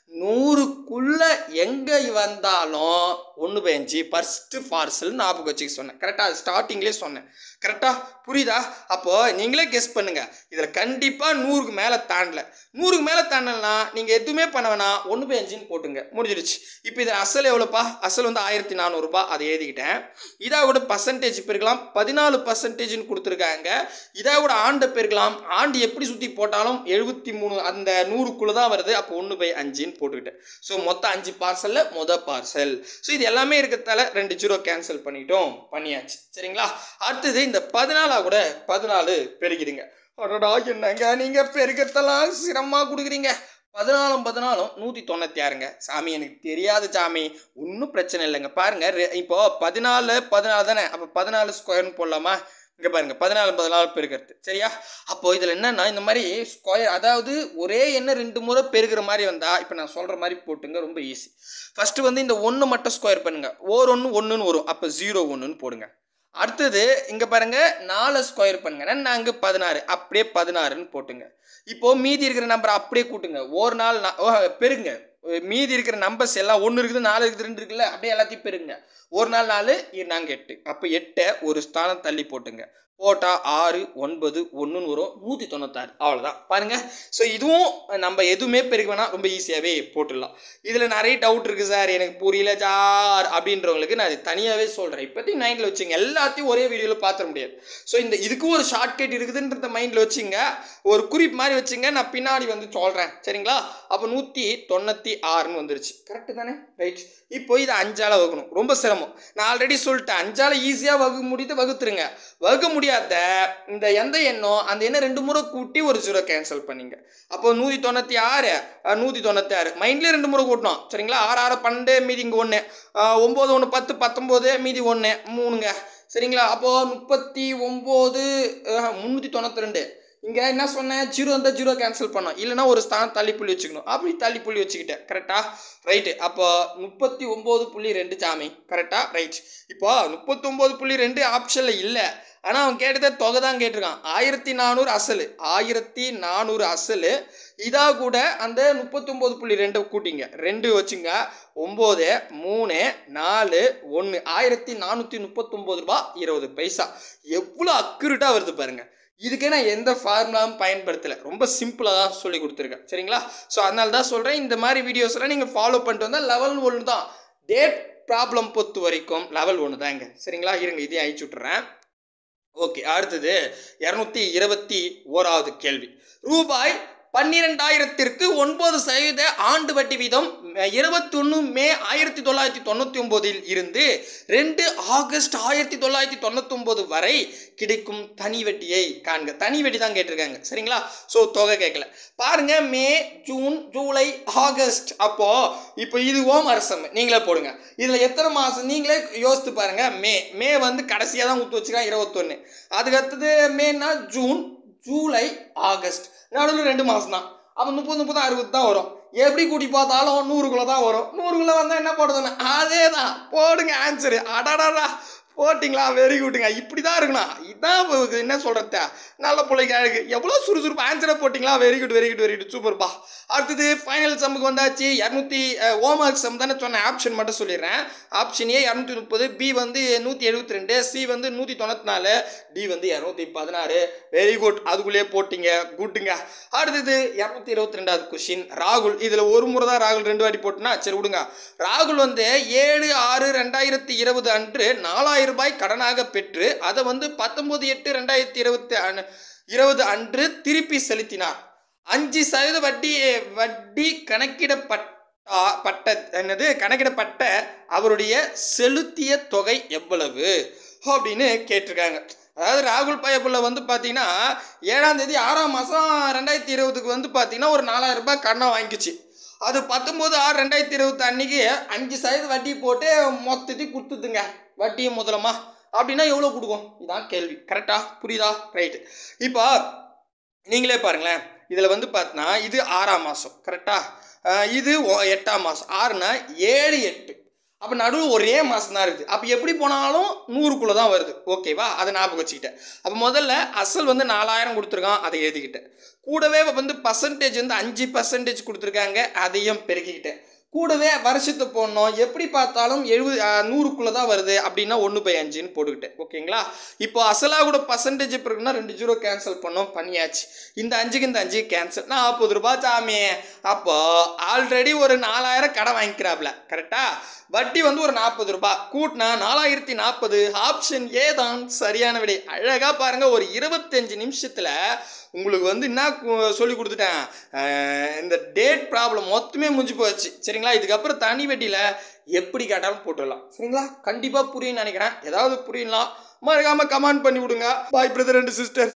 Speaker 1: நூறுக்குள்ள எங்கே வந்தாலும் ஒன்று பை அஞ்சு ஃபர்ஸ்ட் பார்சல் ஞாபகம் வச்சுக்க சொன்னேன். கரெக்டாக ஸ்டார்டிங்லேயே சொன்னேன். கரெக்டாக புரியுதா? அப்போது நீங்களே கெஸ் பண்ணுங்கள். இதில் கண்டிப்பாக நூறுக்கு மேலே தாண்டல. நூறுக்கு மேலே தாண்டலனா நீங்கள் எதுவுமே பண்ண வேணாம், ஒன்று பை அஞ்சுன்னு போட்டுங்க, முடிஞ்சிடுச்சு. இப்போ இதில் அசல் எவ்வளோப்பா? அசல் வந்து ஆயிரத்தி நானூறுரூபா, அதை எழுதிக்கிட்டேன். இதாக கூட பர்சன்டேஜ் பெருக்கலாம், பதினாலு பர்சன்டேஜ்னு கொடுத்துருக்காங்க. இதாக கூட ஆண்டை பெருக்கலாம். ஆண்டு எப்படி சுற்றி போட்டாலும் எழுபத்தி மூணு அந்த நூறுக்குள்ளே தான் வருது. அப்போ ஒன்று பை அஞ்சுன்னு போட்டுக்கிட்டேன். ஸோ மொத்தம் அஞ்சு பார்சலில் மொதல் பார்சல். ஸோ இது எல்லாமே இருக்கிறதால ரெண்டு ஜீரோ கேன்சல் பண்ணிட்டோம், பண்ணியாச்சு. சரிங்களா? அடுத்தது இந்த பதினாலா கூட பதினாலு பெருகிடுங்க. அடடா என்னங்க நீங்கள் பெருக்கிறதெல்லாம் சிரமமாக கொடுக்குறீங்க. பதினாலும் பதினாலும் நூற்றி தொண்ணூற்றி ஆறுங்க. சாமி எனக்கு தெரியாது சாமி, ஒன்றும் பிரச்சனை இல்லைங்க. பாருங்கள், இப்போ பதினாலு பதினாலு தானே, அப்போ பதினாலு ஸ்கொயர்னு போடலாமா? இங்கே பாருங்கள், பதினாலு பதினாலு பெருக்கிறது. சரியா? அப்போது இதில் என்னென்னா இந்த மாதிரி ஸ்கொயர், அதாவது ஒரே எண்ணெய் ரெண்டு முறை பெருகிற மாதிரி வந்தால் இப்போ நான் சொல்கிற மாதிரி போட்டுங்க, ரொம்ப ஈஸி. ஃபஸ்ட்டு வந்து இந்த ஒன்று மட்டும் ஸ்கொயர் பண்ணுங்கள், ஓர் ஒன்று ஒன்றுன்னு வரும், அப்போ ஜீரோ ஒன்றுன்னு போடுங்க. அடுத்தது இங்கே பாருங்கள், நாலு ஸ்கொயர் பண்ணுங்க, நாங்கள் பதினாறு, அப்படியே பதினாறுன்னு போட்டுங்க. இப்போது மீதி இருக்கிற நம்பர் அப்படியே கூட்டுங்க, ஒரு நாள் பெருங்க. மீதி இருக்கிற நம்பர்ஸ் எல்லாம் ஒன்று இருக்குது, நாலு இருக்குது, ரெண்டு இருக்குல்ல, அப்படியே எல்லாத்தையும் பெருங்க. ஒரு நாள் நாலு, நாங்கள் எட்டு, அப்போ எட்டை ஒரு ஸ்தானம் தள்ளி போட்டுங்க. போட்டால் ஆறு ஒன்பது ஒன்றுன்னு வரும், நூற்றி தொண்ணூத்தாறு. அவ்வளோதான். பாருங்கள். ஸோ இதுவும் நம்ம எதுவுமே பெருக்க வேணாம், ரொம்ப ஈஸியாகவே போட்டுடலாம். இதில் நிறைய டவுட் இருக்குது சார், எனக்கு புரியல சார் அப்படின்றவங்களுக்கு நான் தனியாகவே சொல்கிறேன். இப்போதைக்கு மைண்டில் வச்சுங்க, எல்லாத்தையும் ஒரே வீடியோவில் பார்த்துட முடியாது. ஸோ இந்த இதுக்கும் ஒரு ஷார்ட்கட் இருக்குதுன்றத மைண்டில் வச்சுங்க, ஒரு குறிப்பு மாதிரி வச்சுங்க, நான் பின்னாடி வந்து சொல்கிறேன். சரிங்களா? அப்போ நூற்றி தொண்ணூற்றி ஆறுன்னு வந்துருச்சு. கரெக்டு தானே? ரைட். இப்போ இதை அஞ்சால் வகுக்கணும், ரொம்ப சிரமம். நான் ஆல்ரெடி சொல்லிட்டேன், அஞ்சால் ஈஸியாக வகுக்க முடியுது, வகுத்துருங்க. வகுக்க முடியாத இந்த எந்த எண்ணம் அந்த எண்ணம் ரெண்டு முறை கூட்டி ஒரு ஜீரோ கேன்சல் பண்ணிங்க. அப்போ நூற்றி தொண்ணூற்றி ஆறு நூற்றி தொண்ணூற்றி ஆறு மைண்ட்லேயே ரெண்டு முறை கூட்டணும். சரிங்களா? ஆறு ஆறு பன்னெண்டு, மீதி இங்கே ஒன்று, ஒம்பது ஒன்று பத்து பத்தொம்போது, மீதி ஒன்று மூணுங்க. சரிங்களா? அப்போது முப்பத்தி ஒம்பது முந்நூற்றி தொண்ணூற்றி ரெண்டு. இங்கே என்ன சொன்னேன், ஜீரோ இருந்தால் ஜீரோ கேன்சல் பண்ணோம், இல்லைனா ஒரு ஸ்தானம் தள்ளி புள்ளி வச்சுக்கணும். அப்படி தள்ளி புள்ளி வச்சுக்கிட்டேன். கரெக்டாக? ரைட்டு. அப்போ முப்பத்தி ஒம்பது புள்ளி ரெண்டு சாமி. கரெக்டாக? ரைட். இப்போ முப்பத்தி ஒம்பது புள்ளி ரெண்டு ஆப்ஷனில் இல்லை, ஆனால் அவன் கேட்டதே தொகை தான் கேட்டிருக்கான். ஆயிரத்தி நானூறு அசல், ஆயிரத்தி நானூறு அசல். இதாக கூட அந்த முப்பத்தி ஒம்பது புள்ளி ரெண்டு கூட்டிங்க, ரெண்டு வச்சுங்க, ஒம்பது மூணு நாலு ஒன்று, ஆயிரத்தி நானூற்றி முப்பத்தொம்போது ரூபா இருபது பைசா. எவ்வளோ அக்யூரேட்டாக வருது பாருங்கள். இதுக்கே நான் எந்த ஃபார்முலாவும் பயன்படுத்தலை, ரொம்ப சிம்பிளாக தான் சொல்லி கொடுத்துருக்கேன். சரிங்களா? ஸோ அதனால தான் சொல்கிறேன், இந்த மாதிரி வீடியோஸ்லாம் நீங்கள் ஃபாலோ பண்ணிட்டு வந்தால் லெவல் ஒன்று தான். டேட் ப்ராப்ளம் பொறுத்த வரைக்கும் லெவல் ஒன்று தாங்க. சரிங்களா? இருங்க, இதையும் அழிச்சு விட்றேன். ஓகே. அடுத்தது இரநூத்தி இருபத்தி ஓராவது கேள்வி. ரூபாய் பன்னிரெண்டாயிரத்திற்கு ஒன்பது சதவீத ஆண்டு வட்டி வீதம் இருபத்தி ஒன்று மே ஆயிரத்தி தொள்ளாயிரத்தி தொண்ணூற்றி ஒம்போதில் இருந்து ரெண்டு ஆகஸ்ட் ஆயிரத்தி தொள்ளாயிரத்தி தொண்ணூற்றி ஒம்பது வரை கிடைக்கும் தனி வட்டியை காண்க. தனி வட்டி தான் கேட்டிருக்காங்க. சரிங்களா? ஸோ தொகை கேட்கல. பாருங்க, மே ஜூன் ஜூலை ஆகஸ்ட். அப்போ இப்போ இது ஓம் அரசம் நீங்களே போடுங்க. இதில் எத்தனை மாதம் நீங்களே யோசித்து பாருங்க. மே மே வந்து கடைசியாக தான் ஊற்றி வச்சுக்கலாம், இருபத்தொன்று. அதுக்கு அடுத்தது மேனா ஜூன் ஜூலை ஆகஸ்ட், நடுவில் ரெண்டு மாதம் தான். அப்போ முப்பது முப்பது அறுபது தான் வரும். எப்படி கூட்டி பார்த்தாலும் நூறுக்குள்ளே தான் வரும். நூறுக்குள்ளே வந்தால் என்ன போடுதுன்னு அதே தான் போடுங்க ஆன்சரு. அடாடாடா போட்டிங்களா, வெரி குட்டுங்க. இப்படி தான் இருக்கணும். இதுதான் என்ன சொல்கிறத, நல்ல பிள்ளைங்க அழகு. எவ்வளோ சுறுசுறுப்பு ஆன்சரை போட்டிங்களா, very good very good very good சூப்பர்ப்பா. அடுத்தது ஃபைனல் சம்முக்கு வந்தாச்சு. இரநூத்தி ஹோம்ஒர்க் சம் தானே சொன்னேன், ஆப்ஷன் மட்டும் சொல்லிடுறேன். ஆப்ஷன் ஏ இரநூத்தி முப்பது, பி வந்து நூற்றி எழுபத்தி ரெண்டு, சி வந்து நூற்றி தொண்ணூற்றி நாலு, டி வந்து இரநூத்தி பதினாறு. வெரி குட், அதுக்குள்ளேயே போட்டிங்க, குட்டுங்க. அடுத்தது இரநூத்தி இருபத்தி ரெண்டாவது கொஷின். ராகுல், இதில் ஒரு முறை தான் ராகுல் ரெண்டு வாட்டி போட்டுனா சரி விடுங்க. ராகுல் வந்து ஏழு ஆறு ரெண்டாயிரத்தி இருபது அன்று நாலாயிரம் ரூபாய் கடனாக பெற்று அதை வந்து பத்தொன்பது எட்டு ரெண்டாயிரத்தி இருபத்தி இருபது அன்று திருப்பி செலுத்தினார். அஞ்சு சதவீத வட்டி வட்டி கணக்கிடப்பட்ட பட்ட என்னது கணக்கிடப்பட்ட அவருடைய செலுத்திய தொகை எவ்வளவு அப்படின்னு கேட்டிருக்காங்க. அதாவது ராகுல் பயப்புள்ள வந்து பார்த்தீங்கன்னா ஏழாம் தேதி ஆறாம் மாதம் ரெண்டாயிரத்தி இருபதுக்கு வந்து பார்த்தீங்கன்னா ஒரு நாலாயிரம் ரூபாய் கடனை வாங்கிச்சு. அது பத்தொம்போது ஆறு ரெண்டாயிரத்தி இருபத்தி அன்னைக்கு அஞ்சு சதவீத வட்டி போட்டு மொத்தத்தையும் கொடுத்துதுங்க, வட்டியும் முதலமா. அப்படின்னா எவ்வளோ கொடுக்கும், இதான் கேள்வி. கரெக்டாக புரியுதா? ரைட்டு. இப்போ நீங்களே பாருங்களேன், இதில் வந்து பார்த்தீங்கன்னா இது ஆறாம் மாதம். கரெக்டாக? இது எட்டாம் மாதம். ஆறுனா ஏழு எட்டு. அப்போ நடுவில் ஒரே மாதம் தான் இருக்குது. அப்போ எப்படி போனாலும் நூறுக்குள்ளே தான் வருது. ஓகேவா? அதை ஞாபகம் வச்சுக்கிட்டேன். அப்போ முதல்ல அசல் வந்து நாலாயிரம் கொடுத்துருக்கான், அதை எழுதிக்கிட்டேன். கூடவே வந்து பர்சன்டேஜ் வந்து அஞ்சு பர்சன்டேஜ் கொடுத்துருக்காங்க, அதையும் பெருக்கிக்கிட்டேன். கூடவே வருஷத்தை போடணும், எப்படி பார்த்தாலும் எழுபது நூறுக்குள்ளே தான் வருது அப்படின்னா ஒன்று பை அஞ்சுன்னு போட்டுக்கிட்டேன். ஓகேங்களா? இப்போ அசலாக கூட பர்சன்டேஜ் இருக்குன்னா ரெண்டு ஜீரோ கேன்சல் பண்ணோம், பண்ணியாச்சு. இந்த அஞ்சுக்கு இந்த அஞ்சு கேன்சல், நாற்பது ரூபாய் சாமி. அப்போ ஆல்ரெடி ஒரு நாலாயிரம் கடை வாங்கிக்கிறாப்ல, கரெக்டா? வட்டி வந்து ஒரு நாற்பது ரூபாய் கூட்டினா நாலாயிரத்தி நாற்பது. ஆப்ஷன் ஏ தான் சரியான விடை. அழகாக பாருங்க, ஒரு இருபத்தஞ்சு நிமிஷத்தில் உங்களுக்கு வந்து என்ன சொல்லி கொடுத்துட்டேன், இந்த டேட் ப்ராப்ளம் மொத்தமே முடிஞ்சு போச்சு. சரிங்களா? இதுக்கப்புறம் தனி வட்டியில் எப்படி கேட்டாலும் போட்டுடலாம். சரிங்களா? கண்டிப்பாக புரியும்னு நினைக்கிறேன். ஏதாவது புரியலாம் மறக்காம கமெண்ட் பண்ணி விடுங்க. Bye brother and sister.